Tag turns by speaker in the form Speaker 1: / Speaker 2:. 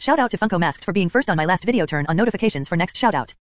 Speaker 1: Shout out to Funko Masked for being first on my last video. Turn on notifications for next shout out.